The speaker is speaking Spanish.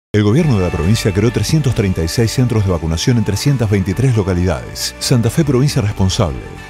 El gobierno de la provincia creó 336 centros de vacunación en 323 localidades. Santa Fe, provincia responsable.